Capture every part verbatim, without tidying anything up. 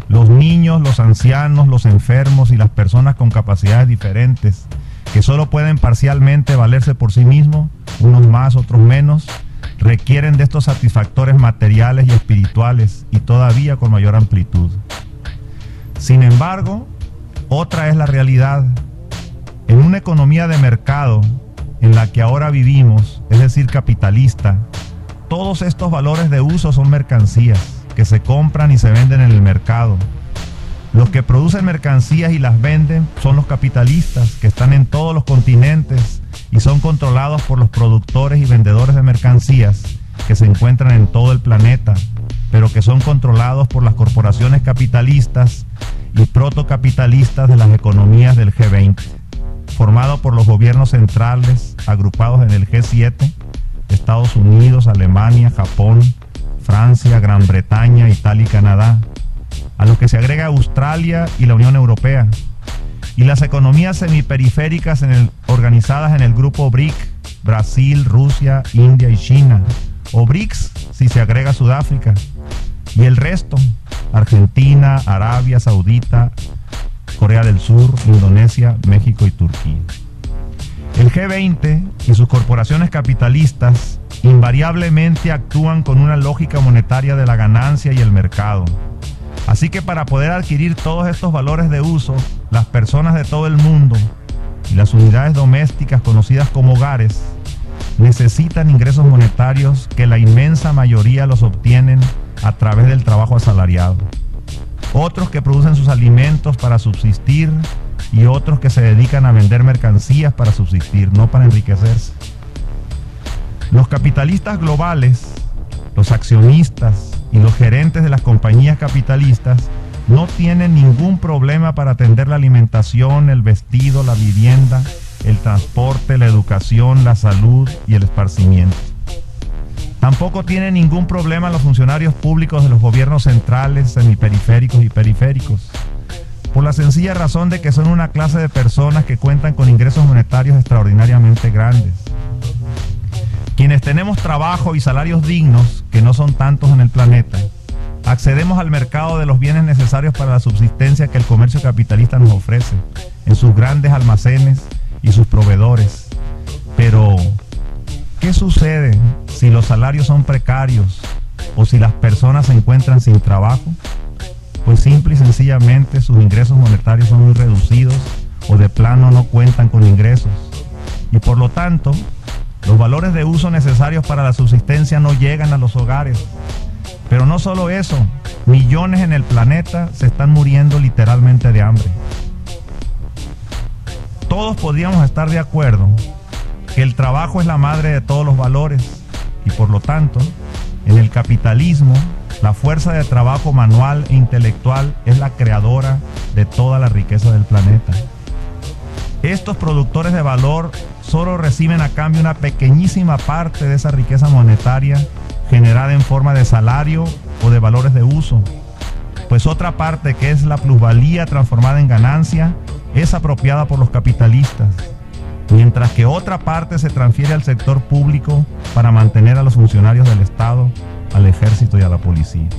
Los niños, los ancianos, los enfermos y las personas con capacidades diferentes, que solo pueden parcialmente valerse por sí mismos, unos más, otros menos, requieren de estos satisfactores materiales y espirituales, y todavía con mayor amplitud. Sin embargo, otra es la realidad. En una economía de mercado en la que ahora vivimos, es decir, capitalista, todos estos valores de uso son mercancías que se compran y se venden en el mercado. Los que producen mercancías y las venden son los capitalistas, que están en todos los continentes y son controlados por los productores y vendedores de mercancías que se encuentran en todo el planeta, pero que son controlados por las corporaciones capitalistas y protocapitalistas de las economías del G veinte, formado por los gobiernos centrales agrupados en el G siete, Estados Unidos, Alemania, Japón, Francia, Gran Bretaña, Italia y Canadá, a los que se agrega Australia y la Unión Europea, y las economías semiperiféricas en el, organizadas en el grupo B R I C, Brasil, Rusia, India y China, o B R I C S si se agrega Sudáfrica, y el resto, Argentina, Arabia Saudita, Corea del Sur, Indonesia, México y Turquía. El G veinte y sus corporaciones capitalistas invariablemente actúan con una lógica monetaria de la ganancia y el mercado. Así que para poder adquirir todos estos valores de uso, las personas de todo el mundo y las unidades domésticas conocidas como hogares necesitan ingresos monetarios que la inmensa mayoría los obtienen a través del trabajo asalariado. Otros que producen sus alimentos para subsistir y otros que se dedican a vender mercancías para subsistir, no para enriquecerse. Los capitalistas globales, los accionistas y los gerentes de las compañías capitalistas no tienen ningún problema para atender la alimentación, el vestido, la vivienda, el transporte, la educación, la salud y el esparcimiento. Tampoco tienen ningún problema los funcionarios públicos de los gobiernos centrales, semiperiféricos y periféricos, por la sencilla razón de que son una clase de personas que cuentan con ingresos monetarios extraordinariamente grandes. Quienes tenemos trabajo y salarios dignos, que no son tantos en el planeta, accedemos al mercado de los bienes necesarios para la subsistencia que el comercio capitalista nos ofrece, en sus grandes almacenes y sus proveedores. Pero, ¿qué sucede si los salarios son precarios o si las personas se encuentran sin trabajo? Pues simple y sencillamente sus ingresos monetarios son muy reducidos o de plano no cuentan con ingresos. Y por lo tanto, los valores de uso necesarios para la subsistencia no llegan a los hogares. Pero no solo eso, millones en el planeta se están muriendo literalmente de hambre. Todos podríamos estar de acuerdo que el trabajo es la madre de todos los valores y por lo tanto, en el capitalismo, la fuerza de trabajo manual e intelectual es la creadora de toda la riqueza del planeta. Estos productores de valor solo reciben a cambio una pequeñísima parte de esa riqueza monetaria generada en forma de salario o de valores de uso, pues otra parte, que es la plusvalía transformada en ganancia, es apropiada por los capitalistas, mientras que otra parte se transfiere al sector público para mantener a los funcionarios del Estado, al ejército y a la policía.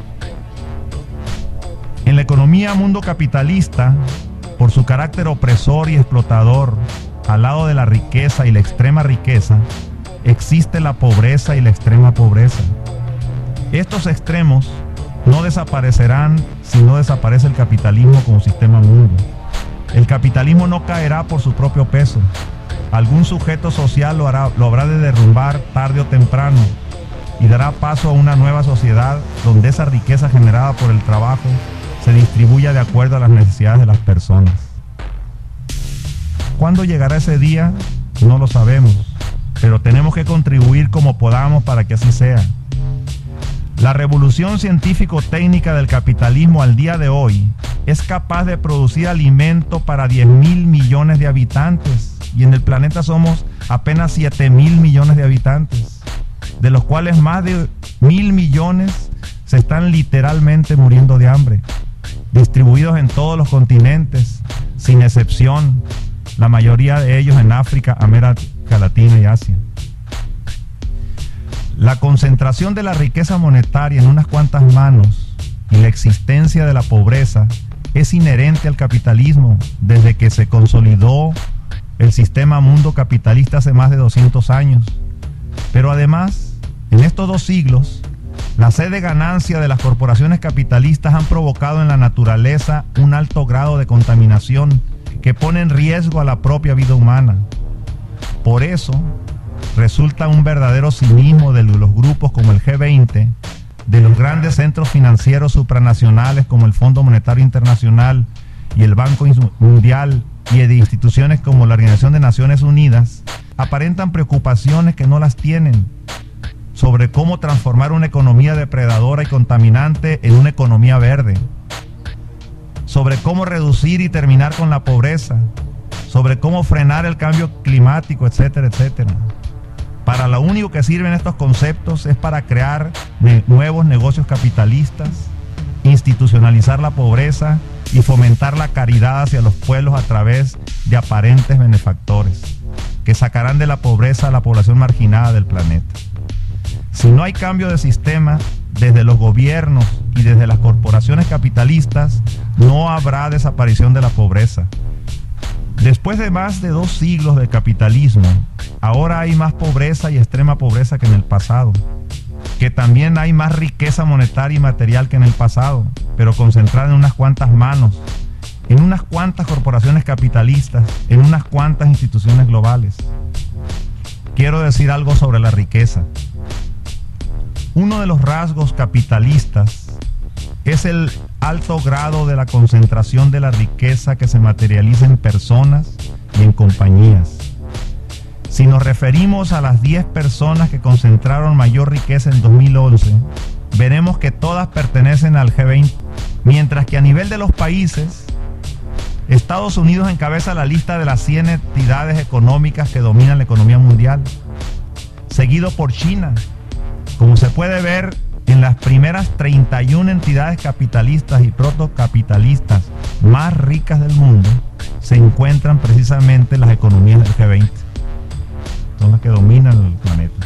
En la economía mundo capitalista, por su carácter opresor y explotador, al lado de la riqueza y la extrema riqueza, existe la pobreza y la extrema pobreza. Estos extremos no desaparecerán si no desaparece el capitalismo como sistema mundo. El capitalismo no caerá por su propio peso. Algún sujeto social lo hará, lo habrá de derrumbar tarde o temprano y dará paso a una nueva sociedad donde esa riqueza generada por el trabajo se distribuya de acuerdo a las necesidades de las personas. ¿Cuándo llegará ese día? No lo sabemos, pero tenemos que contribuir como podamos para que así sea. La revolución científico-técnica del capitalismo al día de hoy es capaz de producir alimento para diez mil millones de habitantes y en el planeta somos apenas siete mil millones de habitantes, de los cuales más de mil millones se están literalmente muriendo de hambre, distribuidos en todos los continentes, sin excepción, la mayoría de ellos en África, América Latina y Asia. La concentración de la riqueza monetaria en unas cuantas manos y la existencia de la pobreza es inherente al capitalismo desde que se consolidó el sistema mundo capitalista hace más de doscientos años. Pero además, en estos dos siglos, la sed de ganancia de las corporaciones capitalistas han provocado en la naturaleza un alto grado de contaminación que pone en riesgo a la propia vida humana. Por eso, resulta un verdadero cinismo de los grupos como el G veinte, de los grandes centros financieros supranacionales como el Fondo Monetario Internacional y el Banco Mundial y de instituciones como la Organización de Naciones Unidas, aparentan preocupaciones que no las tienen sobre cómo transformar una economía depredadora y contaminante en una economía verde, sobre cómo reducir y terminar con la pobreza, sobre cómo frenar el cambio climático, etcétera, etcétera. Para lo único que sirven estos conceptos es para crear ne- nuevos negocios capitalistas, institucionalizar la pobreza y fomentar la caridad hacia los pueblos a través de aparentes benefactores, que sacarán de la pobreza a la población marginada del planeta. Si no hay cambio de sistema desde los gobiernos y desde las corporaciones capitalistas, no habrá desaparición de la pobreza. Después de más de dos siglos de capitalismo, ahora hay más pobreza y extrema pobreza que en el pasado, que también hay más riqueza monetaria y material que en el pasado, pero concentrada en unas cuantas manos, en unas cuantas corporaciones capitalistas, en unas cuantas instituciones globales. Quiero decir algo sobre la riqueza. Uno de los rasgos capitalistas es el alto grado de la concentración de la riqueza que se materializa en personas y en compañías. Si nos referimos a las diez personas que concentraron mayor riqueza en dos mil once, veremos que todas pertenecen al G veinte, mientras que a nivel de los países, Estados Unidos encabeza la lista de las cien entidades económicas que dominan la economía mundial, seguido por China. Como se puede ver, en las primeras treinta y una entidades capitalistas y protocapitalistas más ricas del mundo se encuentran precisamente las economías del G veinte. Son las que dominan el planeta.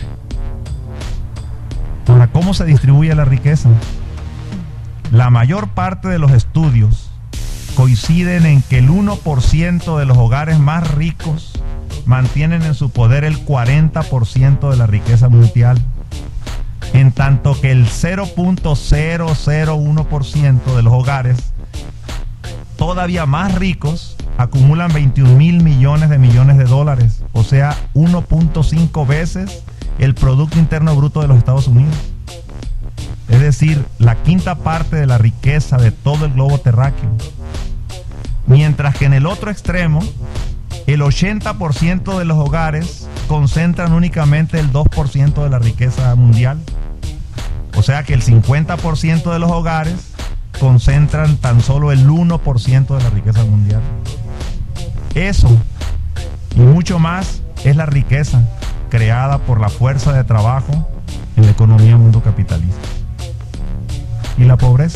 Ahora, ¿cómo se distribuye la riqueza? La mayor parte de los estudios coinciden en que el uno por ciento de los hogares más ricos mantienen en su poder el cuarenta por ciento de la riqueza mundial, en tanto que el cero punto cero cero uno por ciento de los hogares todavía más ricos acumulan veintiún mil millones de millones de dólares, o sea, uno punto cinco veces el Producto Interno Bruto de los Estados Unidos. Es decir, la quinta parte de la riqueza de todo el globo terráqueo. Mientras que en el otro extremo, el ochenta por ciento de los hogares concentran únicamente el dos por ciento de la riqueza mundial. O sea que el cincuenta por ciento de los hogares concentran tan solo el uno por ciento de la riqueza mundial. Eso y mucho más es la riqueza creada por la fuerza de trabajo en la economía mundo capitalista. ¿Y la pobreza?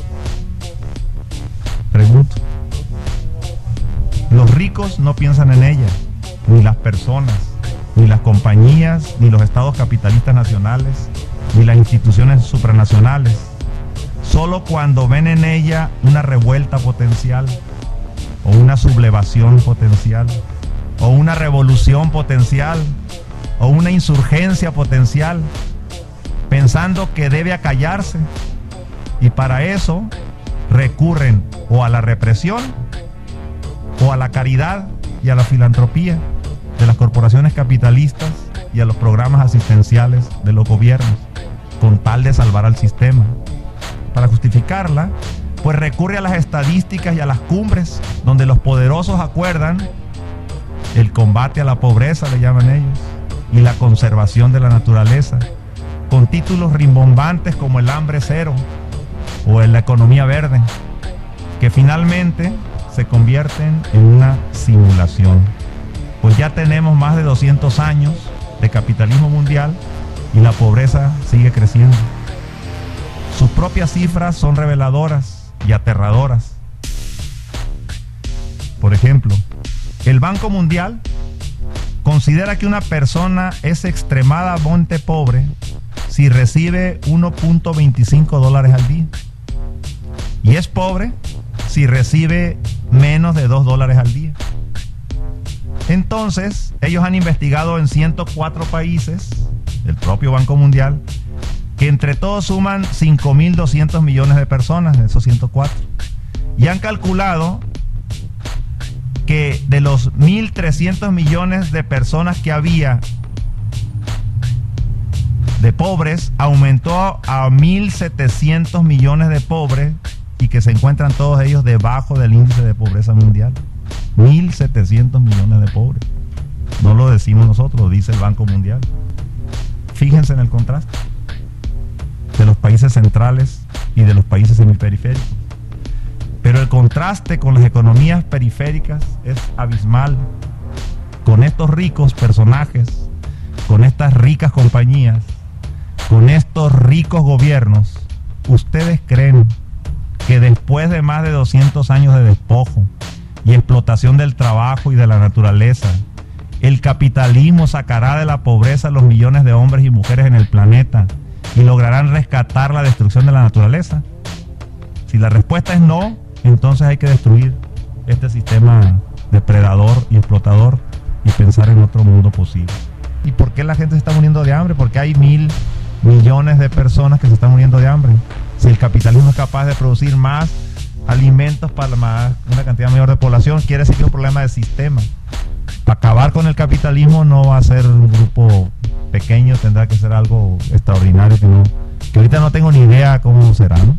Pregunto. Los ricos no piensan en ella, ni las personas, ni las compañías, ni los estados capitalistas nacionales, ni las instituciones supranacionales. Solo cuando ven en ella una revuelta potencial, o una sublevación potencial, o una revolución potencial, o una insurgencia potencial, pensando que debe acallarse, y para eso recurren o a la represión, o a la caridad y a la filantropía de las corporaciones capitalistas y a los programas asistenciales de los gobiernos, con tal de salvar al sistema. Para justificarla, pues recurre a las estadísticas y a las cumbres, donde los poderosos acuerdan el combate a la pobreza, le llaman ellos, y la conservación de la naturaleza, con títulos rimbombantes como el hambre cero o en la economía verde, que finalmente se convierten en una simulación. Pues ya tenemos más de doscientos años de capitalismo mundial y la pobreza sigue creciendo. Sus propias cifras son reveladoras y aterradoras. Por ejemplo, el Banco Mundial considera que una persona es extremadamente pobre si recibe uno punto veinticinco dólares al día. Y es pobre si recibe menos de dos dólares al día. Entonces, ellos han investigado en ciento cuatro países, el propio Banco Mundial, que entre todos suman cinco mil doscientos millones de personas, esos ciento cuatro. Y han calculado que de los mil trescientos millones de personas que había de pobres, aumentó a mil setecientos millones de pobres, y que se encuentran todos ellos debajo del índice de pobreza mundial. mil setecientos millones de pobres. No lo decimos nosotros, lo dice el Banco Mundial. Fíjense en el contraste de los países centrales y de los países semiperiféricos. Pero el contraste con las economías periféricas es abismal. Con estos ricos personajes, con estas ricas compañías, con estos ricos gobiernos, ¿ustedes creen que después de más de doscientos años de despojo y explotación del trabajo y de la naturaleza, el capitalismo sacará de la pobreza a los millones de hombres y mujeres en el planeta y lograrán rescatar la destrucción de la naturaleza? Si la respuesta es no, entonces hay que destruir este sistema depredador y explotador y pensar en otro mundo posible. ¿Y por qué la gente se está muriendo de hambre? Porque hay mil millones de personas que se están muriendo de hambre. Si el capitalismo es capaz de producir más alimentos para más, una cantidad mayor de población, quiere decir que es un problema de sistema. Para acabar con el capitalismo no va a ser un grupo pequeño, tendrá que ser algo extraordinario que, no, que ahorita no tengo ni idea cómo será, ¿no?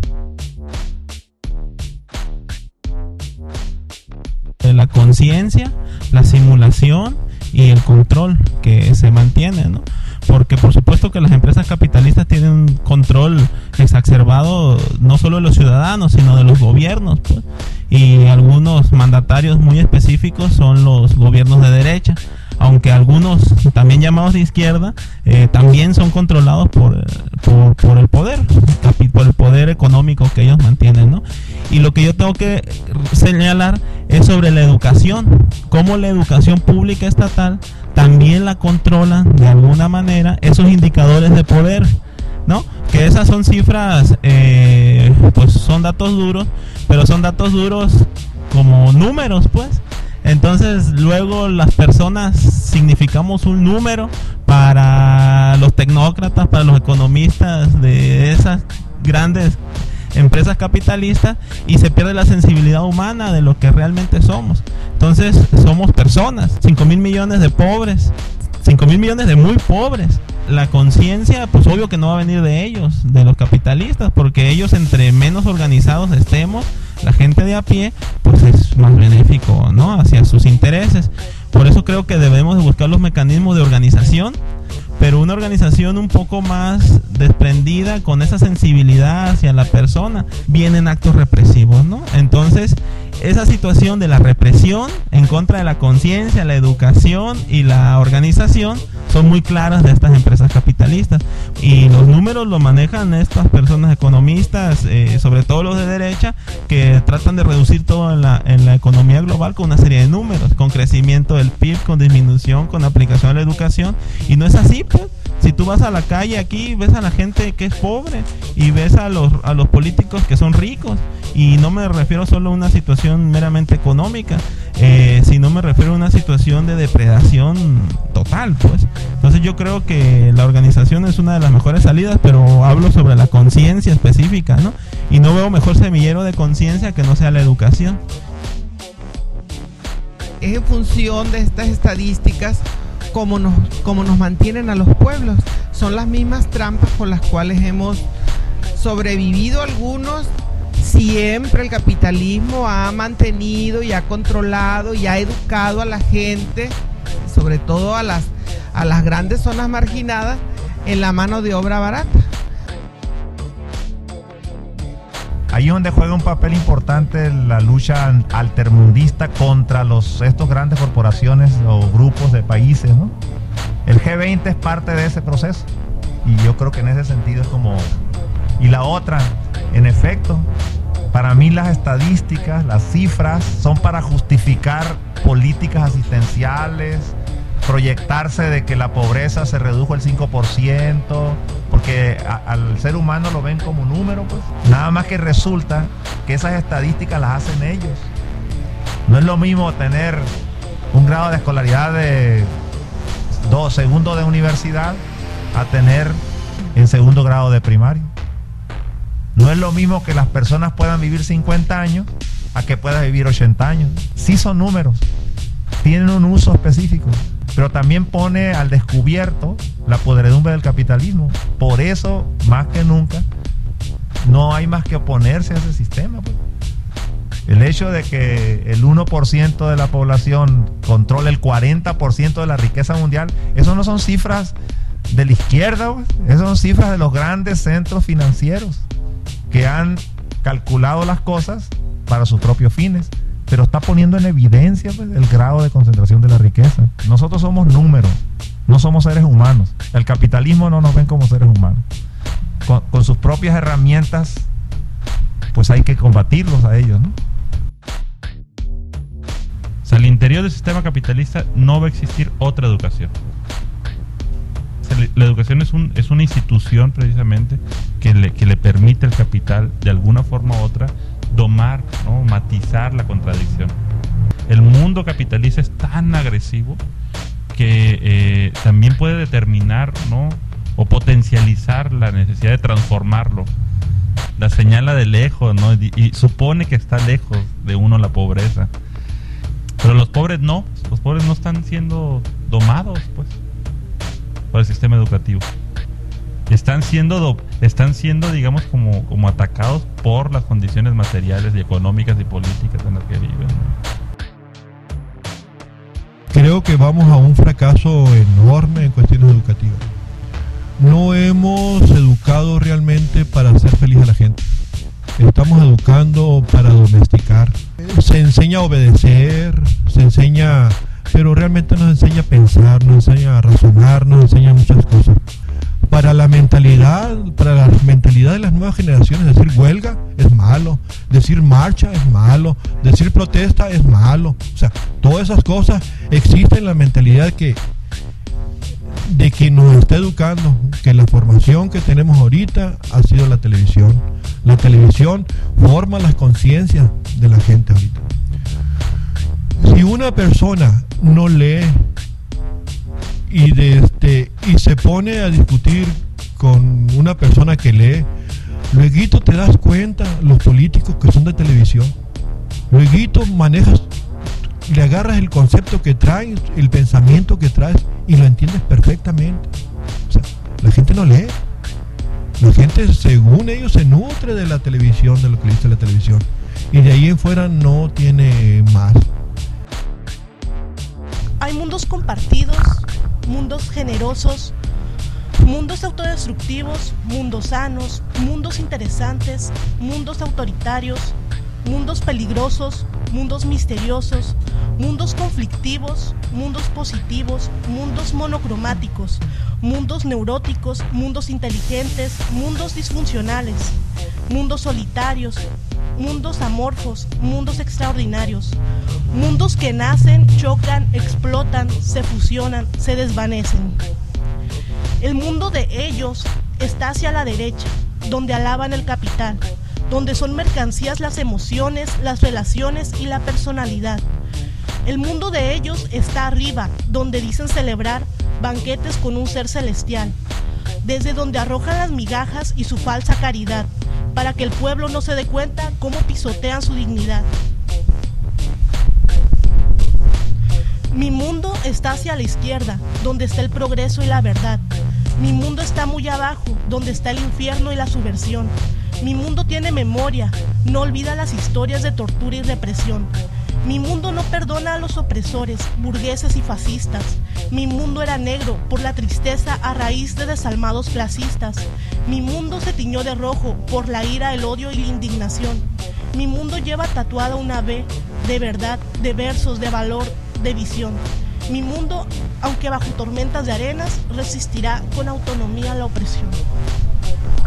La conciencia, la simulación y el control que se mantiene, ¿no? Porque por supuesto que las empresas capitalistas tienen un control exacerbado no solo de los ciudadanos, sino de los gobiernos, pues. Y algunos mandatarios muy específicos son los gobiernos de derecha, aunque algunos también llamados de izquierda eh, también son controlados por, por, por el poder, por el poder económico que ellos mantienen, ¿no? Y lo que yo tengo que señalar es sobre la educación, cómo la educación pública estatal también la controlan de alguna manera esos indicadores de poder, ¿no? Que esas son cifras, eh, pues son datos duros, pero son datos duros como números, pues. Entonces luego las personas significamos un número para los tecnócratas, para los economistas de esas grandes empresas capitalistas, y se pierde la sensibilidad humana de lo que realmente somos. Entonces somos personas, cinco mil millones de pobres, cinco mil millones de muy pobres. La conciencia, pues obvio que no va a venir de ellos, de los capitalistas, porque ellos, entre menos organizados estemos, la gente de a pie, pues es más benéfico, ¿no?, hacia sus intereses. Por eso creo que debemos de buscar los mecanismos de organización, pero una organización un poco más desprendida, con esa sensibilidad hacia la persona. Vienen actos represivos, ¿no? Entonces, esa situación de la represión en contra de la conciencia, la educación y la organización son muy claras de estas empresas capitalistas, y los números los manejan estas personas economistas, eh, sobre todo los de derecha, que tratan de reducir todo en la, en la economía global con una serie de números, con crecimiento del P I B, con disminución, con aplicación a la educación, y no es así, pues. Si tú vas a la calle aquí, ves a la gente que es pobre y ves a los, a los políticos que son ricos, y no me refiero solo a una situación meramente económica, eh, sino me refiero a una situación de depredación total, pues. Entonces yo creo que la organización es una de las mejores salidas, pero hablo sobre la conciencia específica, ¿no? Y no veo mejor semillero de conciencia que no sea la educación. Es en función de estas estadísticas como nos, como nos mantienen a los pueblos. Son las mismas trampas con las cuales hemos sobrevivido algunos. Siempre el capitalismo ha mantenido y ha controlado y ha educado a la gente, sobre todo a las, a las grandes zonas marginadas, en la mano de obra barata. Ahí es donde juega un papel importante la lucha altermundista contra los, estos grandes corporaciones o grupos de países, ¿no? El G veinte es parte de ese proceso, y yo creo que en ese sentido es como... Y la otra, en efecto, para mí las estadísticas, las cifras, son para justificar políticas asistenciales, proyectarse de que la pobreza se redujo el cinco por ciento, porque a, al ser humano lo ven como número, pues. Nada más que resulta que esas estadísticas las hacen ellos. No es lo mismo tener un grado de escolaridad de dos segundos de universidad a tener en segundo grado de primaria. No es lo mismo que las personas puedan vivir cincuenta años a que puedan vivir ochenta años. Sí son números, tienen un uso específico, pero también pone al descubierto la podredumbre del capitalismo. Por eso, más que nunca, no hay más que oponerse a ese sistema, pues. El hecho de que el uno por ciento de la población controle el cuarenta por ciento de la riqueza mundial, eso no son cifras de la izquierda, pues. Esas son cifras de los grandes centros financieros que han calculado las cosas para sus propios fines, pero está poniendo en evidencia, pues, el grado de concentración de la riqueza. Nosotros somos números, no somos seres humanos. El capitalismo no nos ven como seres humanos. Con, con sus propias herramientas, pues hay que combatirlos a ellos, ¿no? O sea, al interior del sistema capitalista no va a existir otra educación. O sea, la educación es, un, es una institución precisamente que le, que le permite al capital, de alguna forma u otra, domar, ¿no? Matizar la contradicción. El mundo capitalista es tan agresivo que eh, también puede determinar, ¿no? O potencializar la necesidad de transformarlo. La señala de lejos, ¿no? Y, y supone que está lejos de uno la pobreza. Pero los pobres no, los pobres no están siendo domados, pues, por el sistema educativo. Están siendo, do, están siendo, digamos, como, como atacados por las condiciones materiales y económicas y políticas en las que viven. Creo que vamos a un fracaso enorme en cuestiones educativas. No hemos educado realmente para hacer feliz a la gente. Estamos educando para domesticar. Se enseña a obedecer, se enseña, pero realmente nos enseña a pensar, nos enseña a razonar, nos enseña muchas cosas. Para la mentalidad, para la mentalidad de las nuevas generaciones, decir huelga es malo, decir marcha es malo, decir protesta es malo. O sea, todas esas cosas existen en la mentalidad que de que nos está educando, que la formación que tenemos ahorita ha sido la televisión. La televisión forma las conciencias de la gente ahorita. Si una persona no lee y, de este, y se pone a discutir con una persona que lee, luego te das cuenta los políticos que son de televisión. Luego manejas, le agarras el concepto que traes, el pensamiento que traes y lo entiendes perfectamente. O sea, la gente no lee. La gente, según ellos, se nutre de la televisión, de lo que dice la televisión. Y de ahí en fuera no tiene más. Hay mundos compartidos, mundos generosos, mundos autodestructivos, mundos sanos, mundos interesantes, mundos autoritarios, mundos peligrosos, mundos misteriosos, mundos conflictivos, mundos positivos, mundos monocromáticos, mundos neuróticos, mundos inteligentes, mundos disfuncionales, mundos solitarios, mundos amorfos, mundos extraordinarios, mundos que nacen, chocan, explotan, se fusionan, se desvanecen. El mundo de ellos está hacia la derecha, donde alaban el capital, donde son mercancías las emociones, las relaciones y la personalidad. El mundo de ellos está arriba, donde dicen celebrar banquetes con un ser celestial, desde donde arrojan las migajas y su falsa caridad, para que el pueblo no se dé cuenta cómo pisotean su dignidad. Mi mundo está hacia la izquierda, donde está el progreso y la verdad. Mi mundo está muy abajo, donde está el infierno y la subversión. Mi mundo tiene memoria, no olvida las historias de tortura y represión. Mi mundo no perdona a los opresores, burgueses y fascistas. Mi mundo era negro por la tristeza a raíz de desalmados clasistas. Mi mundo se tiñó de rojo por la ira, el odio y la indignación. Mi mundo lleva tatuada una B de verdad, de versos, de valor, de visión. Mi mundo, aunque bajo tormentas de arenas, resistirá con autonomía a la opresión.